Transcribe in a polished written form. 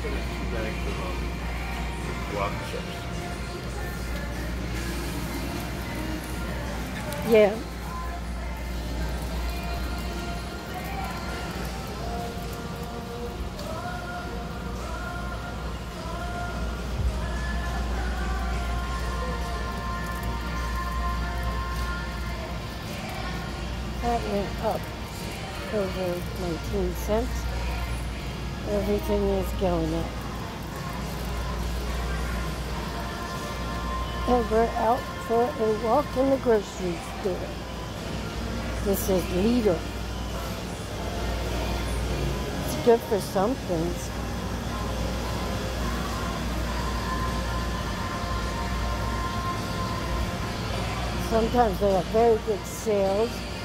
instead of 2 bags of guac chips. Yeah. That went up over 19 cents. Everything is going up. And we're out for a walk in the grocery store. This is Lidl. It's good for some things. Sometimes they have very good sales.